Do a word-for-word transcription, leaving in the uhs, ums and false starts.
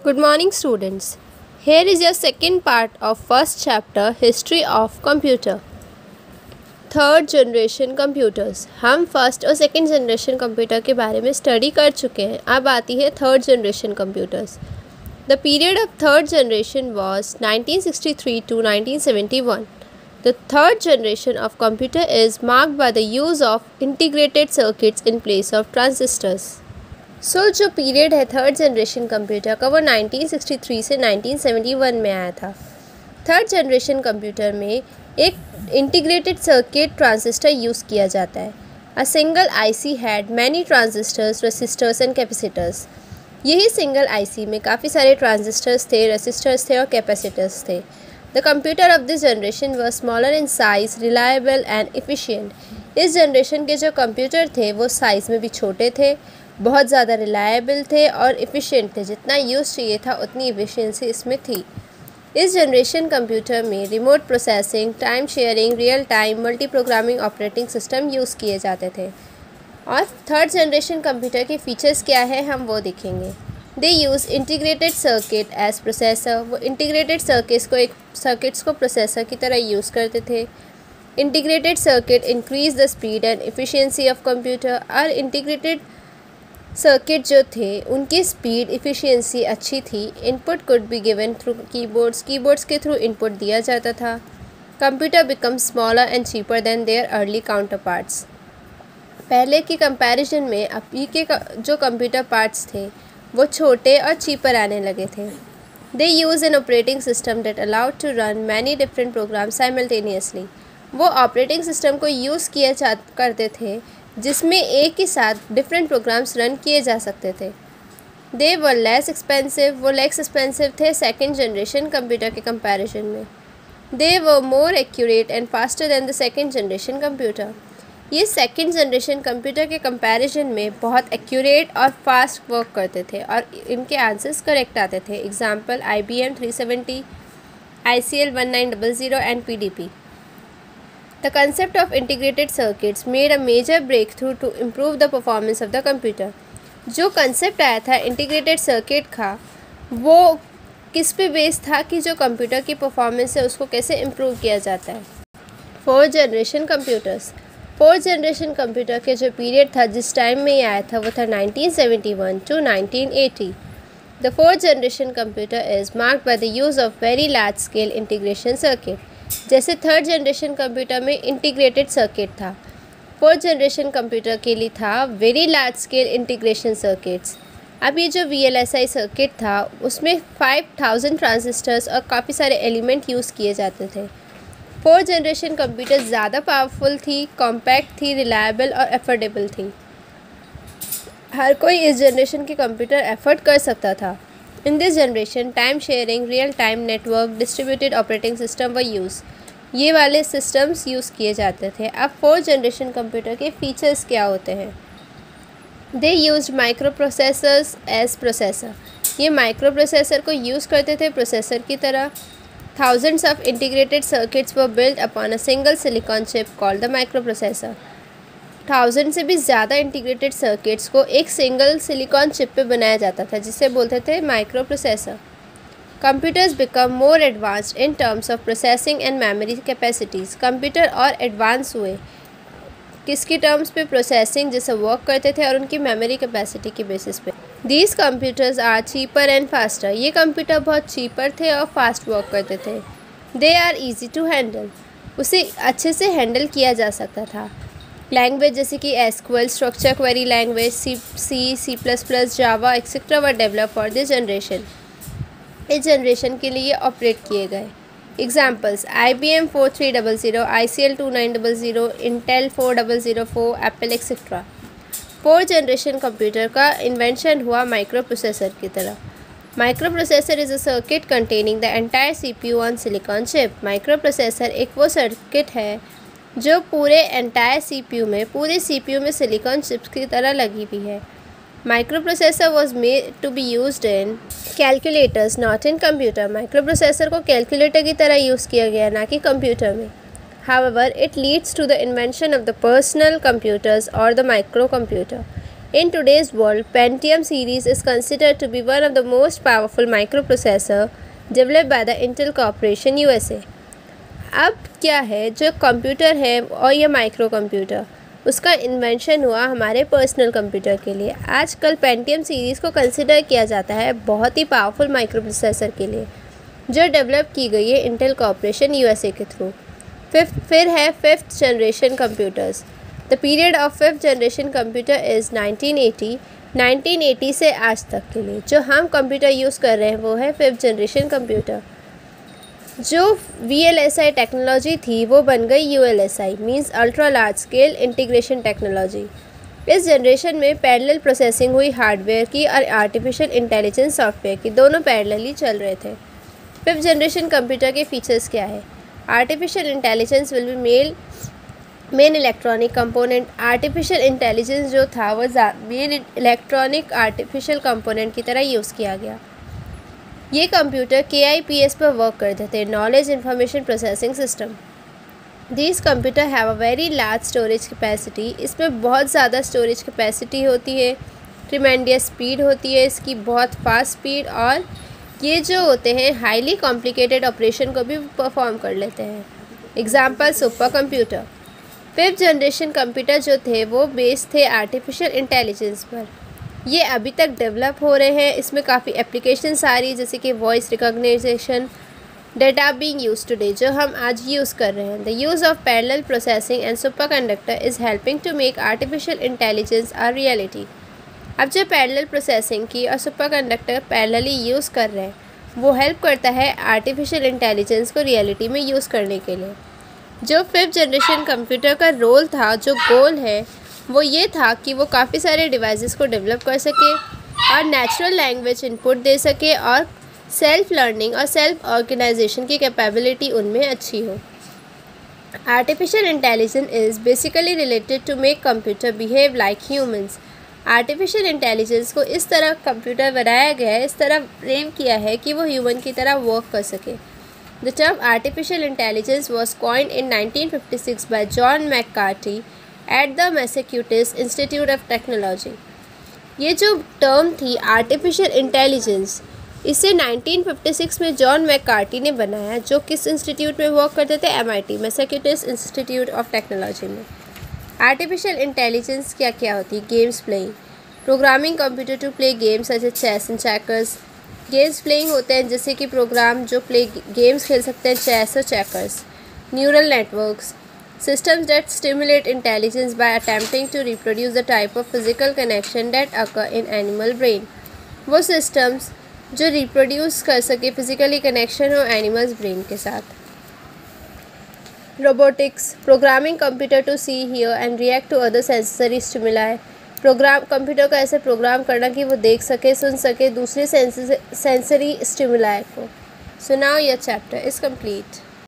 Good morning, students. Here is your second part of first chapter History of Computer. Third generation computers. हम first और second generation computer के बारे में study कर चुके हैं. अब आती है third generation computers. The period of third generation was nineteen sixty three to nineteen seventy one. The third generation of computer is marked by the use of integrated circuits in place of transistors. So so, जो period है third generation computer का वो nineteen sixty three से nineteen seventy one में आया था. Third generation computer में एक इंटीग्रेटेड सर्किट ट्रांजिस्टर यूज़ किया जाता है. A single IC had many transistors, resistors and capacitors. यही सिंगल आईसी में काफ़ी सारे ट्रांजिस्टर्स थे, रेसिस्टर्स थे और कैपेसिटर्स थे. The computer of this generation was smaller in size, reliable and efficient. इस जनरेशन के जो कंप्यूटर थे वो साइज़ में भी छोटे थे, बहुत ज़्यादा रिलायबल थे और एफिशिएंट थे. जितना यूज़ चाहिए था उतनी एफिशिएंसी इसमें थी. इस जनरेशन कंप्यूटर में remote processing, time sharing, real time, multiprogramming operating system use किए जाते थे. और थर्ड जनरेशन कंप्यूटर के फीचर्स क्या है हम वो देखेंगे. They use integrated circuit as processor. वो इंटीग्रेटेड सर्किट्स को एक सर्किट्स को प्रोसेसर की तरह यूज़ करते थे. Integrated circuit increase the speed and efficiency of computer. और इंटीग्रेटेड सर्किट जो थे उनकी स्पीड एफिशिएंसी अच्छी थी. Input could be given through keyboards. Keyboards के थ्रू इनपुट दिया जाता था. Computer become smaller and cheaper than their early counterparts. पहले की कंपैरिजन में अभी के जो कंप्यूटर पार्ट्स थे वो छोटे और चीपर आने लगे थे. They use an operating system that allowed to run many different program simultaneously. वो ऑपरेटिंग सिस्टम को यूज़ किया जा करते थे जिसमें एक ही साथ डिफरेंट प्रोग्राम्स रन किए जा सकते थे. They were less expensive. वो लेस एक्सपेंसिव थे सेकेंड जनरेशन कंप्यूटर के कंपैरिजन में. They were more accurate and faster than the second generation computer. ये सेकेंड जनरेशन कंप्यूटर के कंपैरिजन में बहुत एक्यूरेट और फास्ट वर्क करते थे और इनके आंसर्स करेक्ट आते थे. Example I B M three seventy, I C L one nine double zero and P D P. The concept of integrated circuits made a major breakthrough to improve the performance of the computer. जो concept आया था integrated circuit का वो किस पे base था कि जो कंप्यूटर की परफॉर्मेंस है उसको कैसे इम्प्रूव किया जाता है. Fourth generation computers. Fourth generation computer के जो पीरियड था जिस टाइम में ये आया था वो था nineteen seventy one to nineteen eighty. The fourth generation computer is marked by the use of very large scale integration circuit. जैसे थर्ड जनरेशन कंप्यूटर में इंटीग्रेटेड सर्किट था, फोर्थ जनरेशन कंप्यूटर के लिए था very large scale integration circuits. अब ये जो V L S I circuit था उसमें फाइव थाउजेंड ट्रांजिस्टर्स और काफ़ी सारे एलिमेंट यूज़ किए जाते थे. फोर्थ जनरेशन कंप्यूटर ज़्यादा पावरफुल थी, कॉम्पैक्ट थी, रिलायबल और एफोर्डेबल थी. हर कोई इस जनरेशन के कंप्यूटर एफर्ट कर सकता था. In this generation, time sharing, real-time network, distributed operating system were used. ये वाले सिस्टम्स यूज़ किए जाते थे. अब फोर्थ जनरेशन कंप्यूटर के फीचर्स क्या होते हैं. They used microprocessors as processor. ये माइक्रो प्रोसेसर को यूज़ करते थे प्रोसेसर की तरह. Thousands of integrated circuits were built upon a single silicon chip called the microprocessor. Thousand से भी ज़्यादा इंटीग्रेटेड सर्किट्स को एक सिंगल सिलिकॉन चिप पे बनाया जाता था जिसे बोलते थे microprocessor. Computers become more advanced in terms of processing and memory capacities. Computer और एडवांस हुए किसकी टर्म्स पे, प्रोसेसिंग जैसे वर्क करते थे और उनकी मेमोरी कैपेसिटी के बेसिस पे. These computers are cheaper and faster. ये कंप्यूटर बहुत चीपर थे और फास्ट वर्क करते थे. They are easy to handle. उसे अच्छे से हैंडल किया जा सकता था. लैंग्वेज जैसे कि SQL, structure query language, C C C plus plus, Java etcetera were develop for this generation. इस जनरेशन के लिए ऑपरेट किए गए. Examples I B M four three double zero, I C L two nine double zero, Intel four double zero four, Apple etcetera. Fourth generation computer का invention हुआ microprocessor की तरह. Microprocessor is a circuit containing the entire C P you on silicon chip. Microprocessor एक वो circuit है जो पूरे entire C P U में पूरे सी पी यू में सिलिकॉन चिप्स की तरह लगी हुई है. Microprocessor was made to be used in calculators not in computer. Microprocessor को कैलकुलेटर की तरह यूज़ किया गया ना कि कंप्यूटर में. However it leads to the invention of the personal computers और the microcomputer. In today's world, Pentium series is considered to be one of the most powerful microprocessor developed by the Intel Corporation U S A. अब क्या है, जो computer है और ये micro computer, उसका invention हुआ हमारे पर्सनल कंप्यूटर के लिए। आजकल पेंटियम सीरीज़ को कंसिडर किया जाता है बहुत ही पावरफुल माइक्रो प्रोसेसर के लिए, जो डेवलप की गई है इंटेल कॉर्पोरेशन यूएसए के थ्रू। फिफ्थ फिर है fifth generation computers. The period of fifth generation computer is nineteen eighty. Nineteen eighty से आज तक के लिए जो हम कंप्यूटर यूज़ कर रहे हैं वो है फिफ्थ जनरेशन कंप्यूटर। जो V L S I technology थी वो बन गई U L S I, means ultra large scale integration technology. इस जनरेशन में पैरेलल प्रोसेसिंग हुई हार्डवेयर की और आर्टिफिशियल इंटेलिजेंस सॉफ्टवेयर की, दोनों पैरेलली चल रहे थे। फिफ्थ जनरेशन कंप्यूटर के फीचर्स क्या है? Artificial intelligence will be mail main electronic component. Artificial intelligence जो था वो मेन इलेक्ट्रॉनिक आर्टिफिशियल कंपोनेंट की तरह यूज़ किया गया। ये कंप्यूटर के आई पी एस पर वर्क करते थे, knowledge information processing system. These computer have a very large storage capacity. इसमें बहुत ज़्यादा स्टोरेज कैपेसिटी होती है, ट्रिमेंडियस स्पीड होती है इसकी, बहुत फास्ट स्पीड, और ये जो होते हैं हाईली कॉम्प्लिकेटेड ऑपरेशन को भी परफॉर्म कर लेते हैं। Example super computer. Fifth generation computer जो थे वो बेस्ड थे आर्टिफिशियल इंटेलिजेंस पर। ये अभी तक डेवलप हो रहे हैं, इसमें काफ़ी एप्लीकेशंस आ रही है जैसे कि voice recognition data being use today, जो हम आज यूज़ कर रहे हैं। The use of parallel processing and super conductor is helping to make artificial intelligence are reality. अब जो पैरेलल प्रोसेसिंग की और सुपर कंडक्टर पैरेलली यूज़ कर रहे हैं वो हेल्प करता है आर्टिफिशियल इंटेलिजेंस को रियलिटी में यूज़ करने के लिए। जो फिफ्थ जनरेशन कंप्यूटर का रोल था, जो गोल है, वो ये था कि वो काफ़ी सारे डिवाइसेस को डेवलप कर सके और नेचुरल लैंग्वेज इनपुट दे सके और सेल्फ लर्निंग और सेल्फ ऑर्गेनाइजेशन की कैपेबिलिटी उनमें अच्छी हो। Artificial intelligence is basically related to make computer behave like humans. Artificial intelligence को इस तरह कंप्यूटर बनाया गया है, इस तरह फ्रेम किया है कि वो ह्यूमन की तरह वर्क कर सके। The term artificial intelligence was coined in nineteen fifty six by John McCarthy at the Massachusetts Institute of Technology. ये जो टर्म थी आर्टिफिशियल इंटेलिजेंस, इसे नाइनटीन फिफ्टी सिक्स में जॉन मैककार्टी ने बनाया, जो किस इंस्टीट्यूट में वर्क करते थे? M I T, Massachusetts Institute of Technology में। आर्टिफिशियल इंटेलिजेंस क्या क्या होती है? Games playing, programming computer to play games such as chess and checkers. Games playing होते हैं जैसे कि प्रोग्राम जो प्ले गेम्स खेल सकते हैं, चेस और checkers. Neural networks, systems that stimulate intelligence by attempting to reproduce the type of physical connection that occur in animal brain। वो systems जो reproduce कर सके फिजिकली कनेक्शन हो एनिमल्स ब्रेन के साथ। Robotics, programming computer to see, hear and react to other sensory stimuli. Program computer को ऐसे programme करना कि वो देख सके, सुन सके दूसरे सेंसरी स्टिमुलाई को। So now your chapter is complete.